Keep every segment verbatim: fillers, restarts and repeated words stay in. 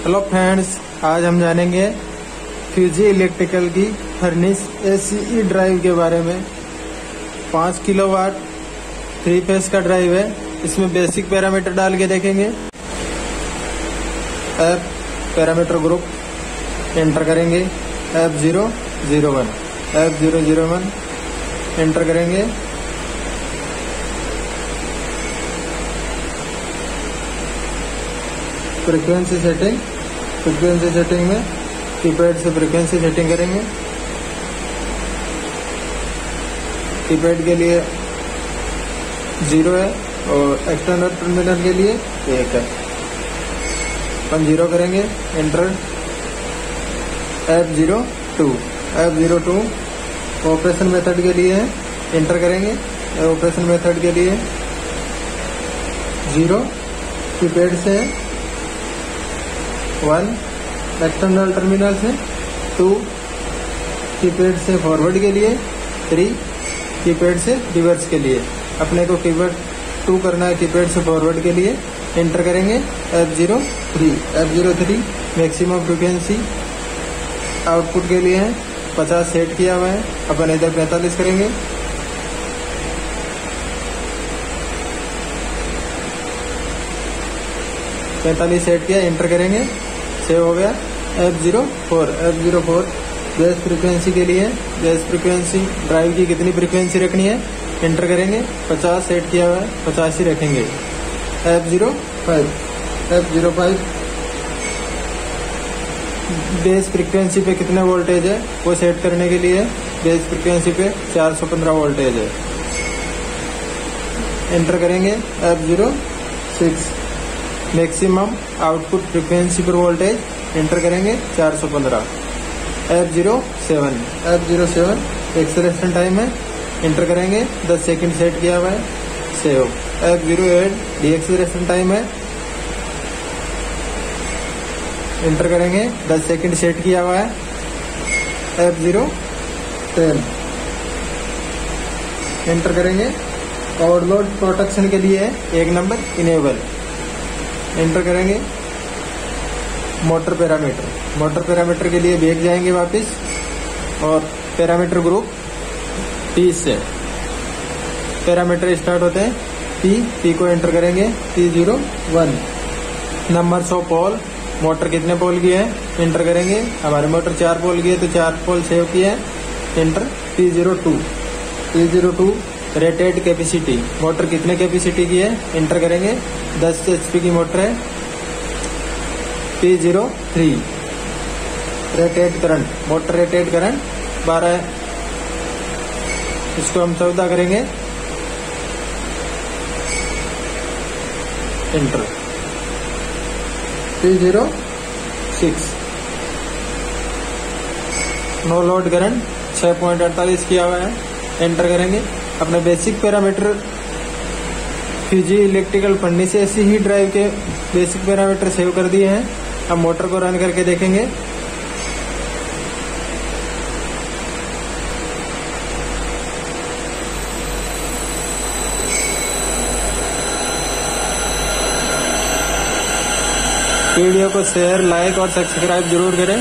Hello friends, आज हम जानेंगे फ्यूजी इलेक्ट्रिकल की फर्निश एसीई ड्राइव के बारे में। पाँच किलोवाट थ्री फेस का ड्राइव है। इसमें बेसिक पैरामीटर डाल के देखेंगे। ऐप पैरामीटर ग्रुप एंटर करेंगे। F zero zero one F zero zero one enter करेंगे। फ्रीक्वेंसी सेटिंग फ्रीक्वेंसी सेटिंग में कीपैड से फ्रीक्वेंसी सेटिंग करेंगे। कीपैड के लिए जीरो है और एक्सटर्नल टर्मिनल के लिए एक है। हम जीरो करेंगे। Enter. F zero two F zero two operation method के लिए है। एंटर करेंगे। ऑपरेशन मेथड के लिए जीरो कीपैड से वन एक्सटर्नल टर्मिनल से टू कीपैड से फॉरवर्ड के लिए, थ्री कीपैड से रिवर्स के लिए। अपने को कीपैड टू करना है कीपैड से फॉरवर्ड के लिए। एंटर करेंगे। F zero three F zero three maximum frequency output के लिए है। पचास सेट किया हुआ है। अपन इधर पैंतालीस करेंगे। पैंतालीस सेट किया। एंटर करेंगे। सेव हो गया। F zero four F zero four base frequency के लिए बेस फ्रीक्वेंसी ड्राइव की कितनी फ्रीक्वेंसी रखनी है। एंटर करेंगे। पचास सेट किया हुआ है, पचास ही रखेंगे। F zero five F zero five base frequency पे कितने वोल्टेज है वो सेट करने के लिए बेस फ्रीक्वेंसी पे चार सौ पंद्रह वोल्टेज है। एंटर करेंगे। F zero six maximum output frequency पर वोल्टेज। एंटर करेंगे। चार सौ पंद्रह F zero seven F zero seven acceleration time है। एंटर करेंगे। दस सेकंड सेट किया हुआ है। Save. F zero eight deceleration time है। एंटर करेंगे। दस सेकंड सेट किया हुआ है। एफ जीरो टेन एंटर करेंगे। ओवरलोड प्रोटेक्शन के लिए एक नंबर इनेबल। एंटर करेंगे। मोटर पैरामीटर मोटर पैरामीटर के लिए बैक जाएंगे वापस और पैरामीटर ग्रुप पी से पैरामीटर स्टार्ट होते हैं। पी पी को एंटर करेंगे। P zero one numbers of pole motor कितने पोल की है। एंटर करेंगे। हमारी मोटर चार पोल की है तो चार पोल सेव किए हैं। Enter. P zero two P zero two rated capacity motor कितने कैपेसिटी की है। एंटर करेंगे। दस एचपी की मोटर है। P zero three rated current motor rated current बारह है। इसको हम चौदह करेंगे। Enter. P zero six no load current छह पॉइंट अड़तालीस किया हुआ है। एंटर करेंगे। अपने basic parameter Fuji electrical furnish ऐसी ही ड्राइव के बेसिक पैरामीटर सेव कर दिए हैं। अब मोटर को रन करके देखेंगे। वीडियो को शेयर लाइक और सब्सक्राइब जरूर करें।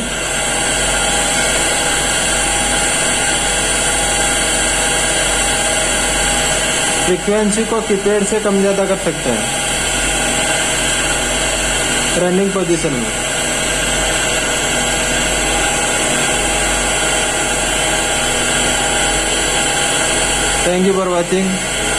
फ्रीक्वेंसी को कीपैड से कम ज्यादा कर सकते हैं रनिंग पोजीशन में। Thank you for watching.